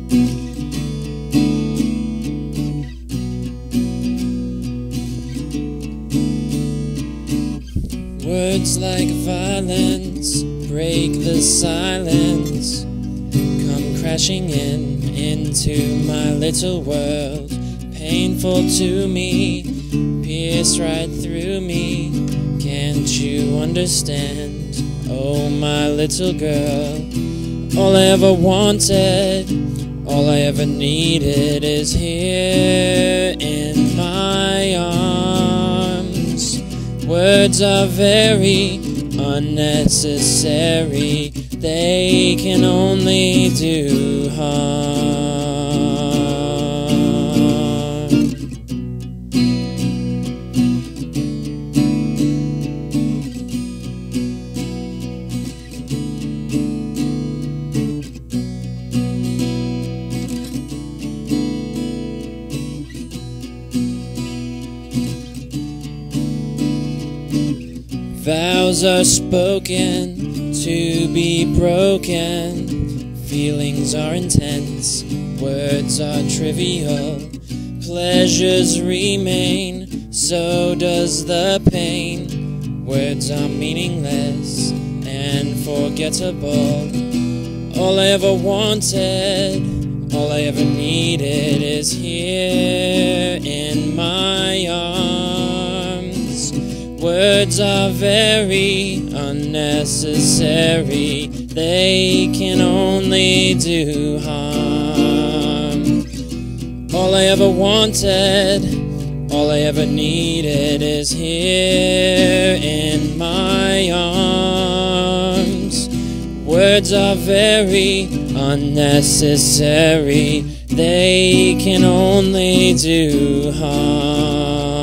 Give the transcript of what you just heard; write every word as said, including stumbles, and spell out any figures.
Words like violence break the silence, come crashing in into my little world. Painful to me, pierce right through me. Can't you understand? Oh, my little girl. All I ever wanted, all I ever needed is here in my arms. Words are very unnecessary, they can only do harm. Vows are spoken to be broken, feelings are intense, words are trivial, pleasures remain, so does the pain. Words are meaningless and forgettable. All I ever wanted, all I ever needed is here in my arms. Words are very unnecessary, they can only do harm. All I ever wanted, all I ever needed is here in my arms. Words are very unnecessary, they can only do harm.